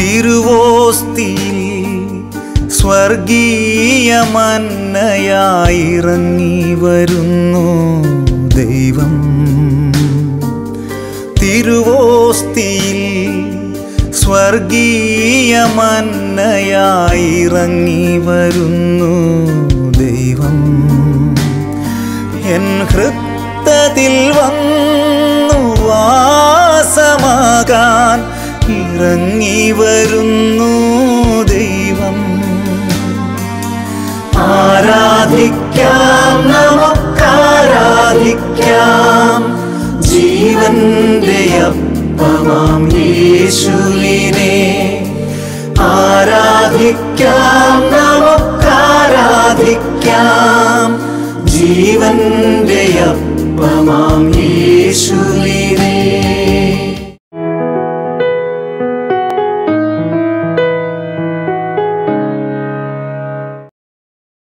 തിരുവോസ്തിയിൽ സ്വർഗീയ മന്നയായിറങ്ങി വരുന്നു ദൈവം. തിരുവോസ്തിയിൽ സ്വർഗീയ മന്നയായിറങ്ങി വരുന്നു ദൈവം. എൻ ഹൃദയത്തിൽ വന്നു വാസമാകാൻ ഇറങ്ങി വരുന്നു ദൈവം. ആരാധിക്കാം, നമുക്കാരാധിക്കാം ജീവന്റെ അപ്പമാം യേശുവിനെ. ആരാധിക്കാം, നമുക്കാരാധിക്കാം ജീവന്റെ അപ്പമാം യേശുവിനെ.